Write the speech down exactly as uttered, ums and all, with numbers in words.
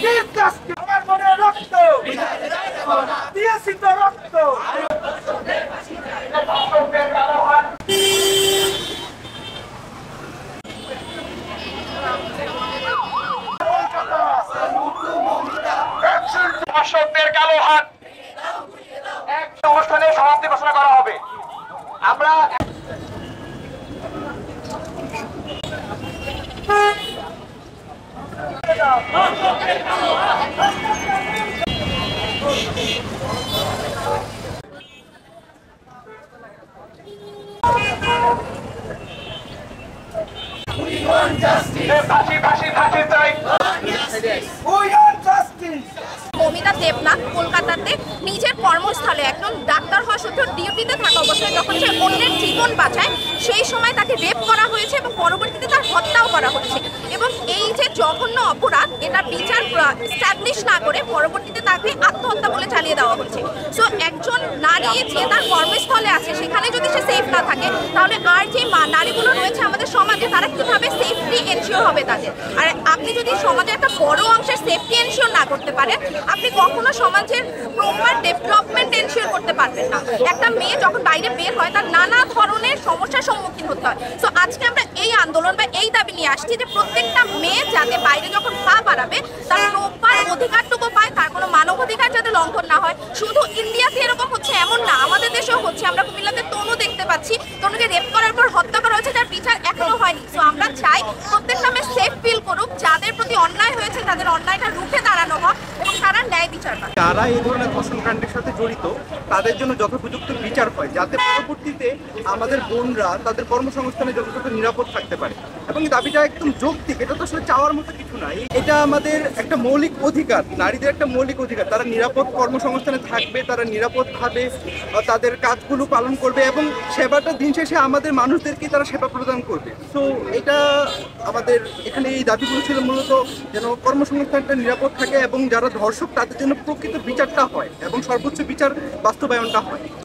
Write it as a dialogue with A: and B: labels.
A: আমার মনে রক্ত দিয়েছি তো রক্ত।
B: দর্শকদের কালো হাত এক অনুষ্ঠানে সমাপ্তি ঘোষণা করা হবে। আমরা ফাঁসি ফাঁসি ফাঁসি চাই।
C: মমিতা দেবনাথ কলকাতাতে নিজের কর্মস্থলে একজন ডাক্তার হওয়া সত্ত্বেও ডিউটিতে থাকা অবস্থায় যখন সে অন্যের জীবন বাঁচায় সেই সময় তাকে রেপ করা হয়েছে এবং পরবর্তীতে তার হত্যাও করা হয়েছে। এবং এই যে জঘন্য অপরাধ এটা বিচার এস্টাবলিশ না করে পরবর্তীতে তাকে আত্মহত্যা বলে চালিয়ে দেওয়া হয়েছে। সো একজন নারী যে তার কর্মস্থলে আছে সেখানে যদি সে সেফ না থাকে তাহলে আর যে নারীগুলো রয়েছে আমাদের সমাজে তারা কীভাবে সেফটি এনশিওর হবে তাদের। আর আপনি যদি সমাজে একটা বড় অংশের সেফটি এনশিওর না করতে পারেন আপনি কখনো সমাজের প্রপার ডেভেলপমেন্ট এনশিওর করতে পারবেন না। একটা মেয়ে যখন বাইরে বের হয় তার নানা ধরনের সমস্যার সম্মুখীন হতে হয়। সো আজকে আমরা এই আন্দোলন বা এই দাবি নিয়ে আসছি যে প্রত্যেকটা মেয়ে যাতে বাইরে যখন পা বাড়াবে তার প্রপার অধিকারটুকু পায়, তার কোনো মানব অধিকার যাতে লঙ্ঘন না হয়। শুধু ইন্ডিয়াতে এরকম হচ্ছে এমন না, আমাদের দেশেও হচ্ছে। আমরা কুমিল্লাতে তনু দেখতে পাচ্ছি, তনুকে রেপ করার পর হত্যা করা হয়েছে, যার বিচার এখনো হয়নি। সো আমরা চাই প্রত্যেকটা মেয়ে সেফ ফিল করুক, যাদের প্রতি অন্যায় হয়েছে তাদের অন্যায়টা রুখে দাঁড়ানো হোক এবং তারা ন্যায় বিচার পায়।
D: যারা এই ধরনের ধর্ষণকাণ্ডের সাথে জড়িত তাদের জন্য যথোপযুক্ত বিচার হয়, যাতে পরবর্তীতে আমাদের বোনরা তাদের কর্মসংস্থানে যতটুকু নিরাপদ থাকতে পারে। এবং এই দাবিটা একদম যৌক্তিক, এটা তো আসলে চাওয়ার মতো কিছু নাই, এটা আমাদের একটা মৌলিক অধিকার, নারীদের একটা মৌলিক অধিকার। তারা নিরাপদ কর্মসংস্থানে থাকবে, তারা নিরাপদভাবে তাদের কাজগুলো পালন করবে এবং সেবাটা দিন শেষে আমাদের মানুষদেরকে তারা সেবা প্রদান করবে। তো এটা আমাদের এখানে এই দাবিগুলো ছিল মূলত যেন কর্মসংস্থানটা নিরাপদ থাকে এবং যারা ধর্ষক তাদের জন্য প্রকৃত বিচারটা হয় এবং সর্বোচ্চ বিচার বাস্তবায়নটা হয়।